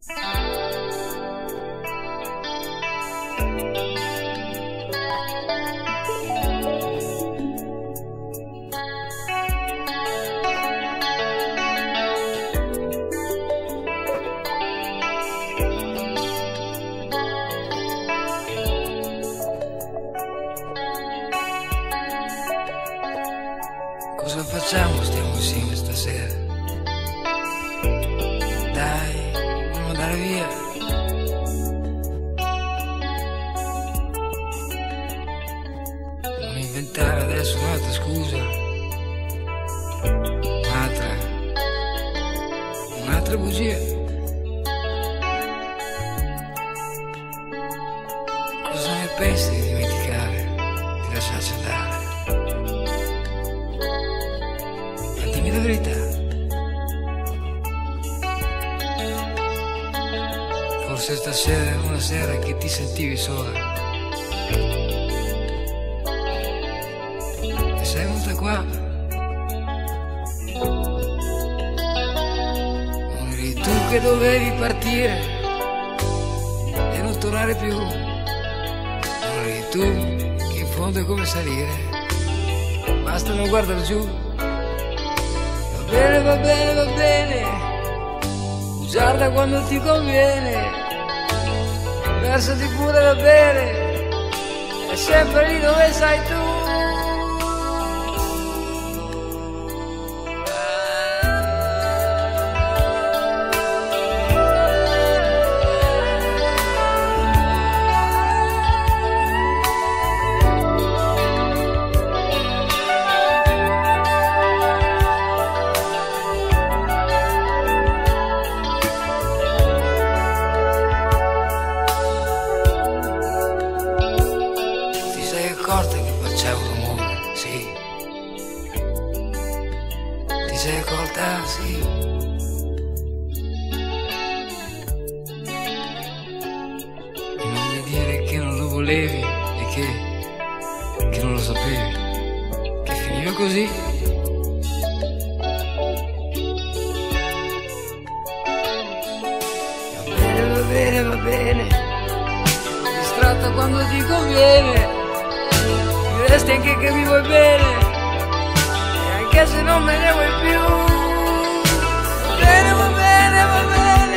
Cosa facciamo? Stiamo insieme stasera. Dai, dobbiamo andare via. Non inventare adesso un'altra scusa. Un'altra bugia. Cosa ne pensi di dimenticare, di lasciarci andare? Dimmi la verità. Forse stasera è una sera che ti sentivi sola e sei venuta qua. Non eri tu che dovevi partire e non tornare più. Non eri tu che in fondo è come salire, basta non guardare giù. Va bene, va bene, va bene, usarla quando ti conviene, versati pure da bere, è sempre lì dove sei tu. Che facciamo rumore, sì. Ti sei accorta, sì. E non mi dire che non lo volevi e che non lo sapevi, che finiva così. Va bene, va bene, va bene, distratta quando ti conviene, resti anche che mi vuoi bene, e anche se non me ne vuoi più. Va bene, va bene, va bene.